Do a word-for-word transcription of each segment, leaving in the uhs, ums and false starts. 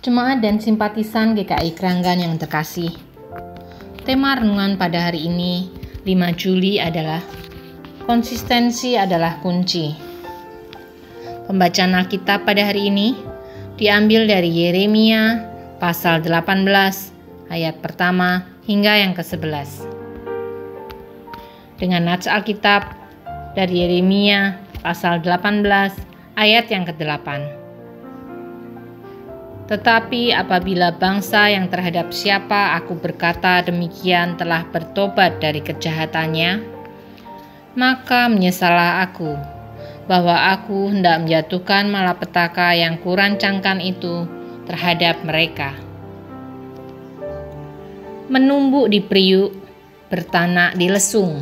Jemaat dan simpatisan G K I Kranggan yang terkasih, tema renungan pada hari ini, lima Juli adalah konsistensi adalah kunci. Pembacaan Alkitab pada hari ini diambil dari Yeremia pasal delapan belas ayat pertama hingga yang kesebelas. Dengan nats Alkitab dari Yeremia pasal delapan belas ayat yang kedelapan. Tetapi apabila bangsa yang terhadap siapa aku berkata demikian telah bertobat dari kejahatannya, maka menyesallah aku, bahwa aku hendak menjatuhkan malapetaka yang kurancangkan itu terhadap mereka. Menumbuk di periuk, bertanak di lesung.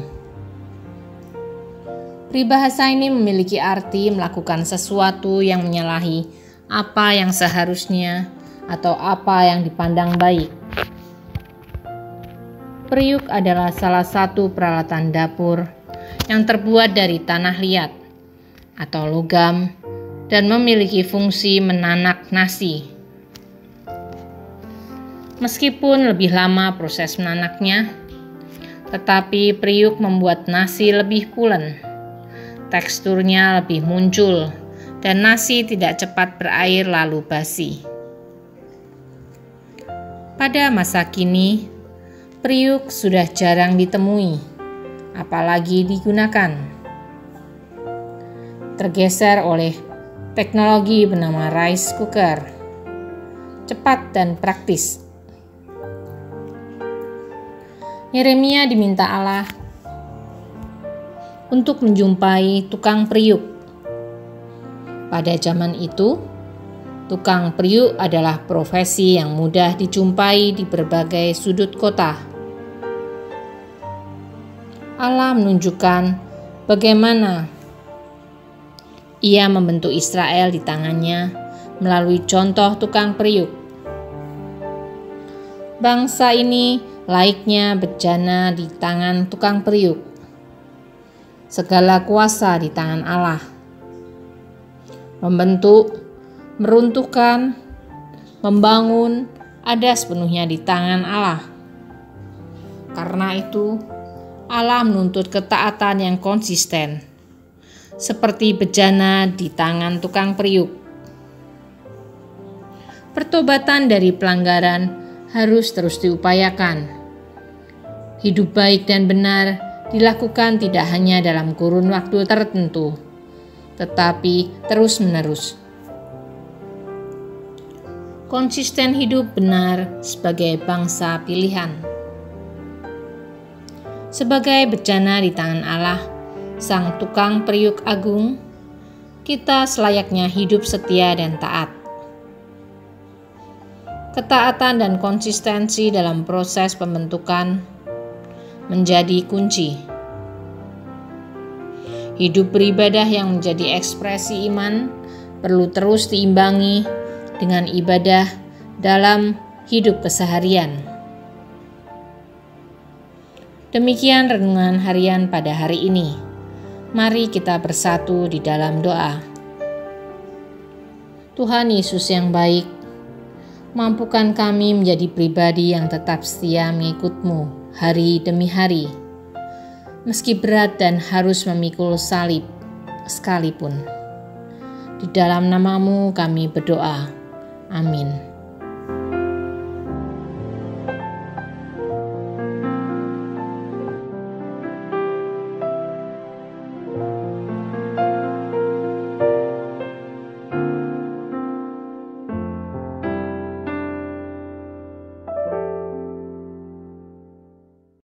Peribahasa ini memiliki arti melakukan sesuatu yang menyalahi apa yang seharusnya atau apa yang dipandang baik. Periuk adalah salah satu peralatan dapur yang terbuat dari tanah liat atau logam dan memiliki fungsi menanak nasi. Meskipun lebih lama proses menanaknya, tetapi periuk membuat nasi lebih pulen, teksturnya lebih muncul, dan nasi tidak cepat berair lalu basi. Pada masa kini, periuk sudah jarang ditemui, apalagi digunakan. Tergeser oleh teknologi bernama rice cooker, cepat dan praktis. Yeremia diminta Allah untuk menjumpai tukang periuk. Pada zaman itu, tukang periuk adalah profesi yang mudah dijumpai di berbagai sudut kota. Allah menunjukkan bagaimana Ia membentuk Israel di tangannya melalui contoh tukang periuk. Bangsa ini laiknya bejana di tangan tukang periuk. Segala kuasa di tangan Allah. Membentuk, meruntuhkan, membangun ada sepenuhnya di tangan Allah. Karena itu, Allah menuntut ketaatan yang konsisten, seperti bejana di tangan tukang periuk. Pertobatan dari pelanggaran harus terus diupayakan. Hidup baik dan benar dilakukan tidak hanya dalam kurun waktu tertentu, tetapi terus-menerus. Konsisten hidup benar sebagai bangsa pilihan. Sebagai bejana di tangan Allah, Sang Tukang Periuk Agung, kita selayaknya hidup setia dan taat. Ketaatan dan konsistensi dalam proses pembentukan menjadi kunci. Hidup beribadah yang menjadi ekspresi iman perlu terus diimbangi dengan ibadah dalam hidup keseharian. Demikian renungan harian pada hari ini. Mari kita bersatu di dalam doa. Tuhan Yesus yang baik, mampukan kami menjadi pribadi yang tetap setia mengikut-Mu hari demi hari, meski berat dan harus memikul salib sekalipun. Di dalam nama-Mu kami berdoa. Amin.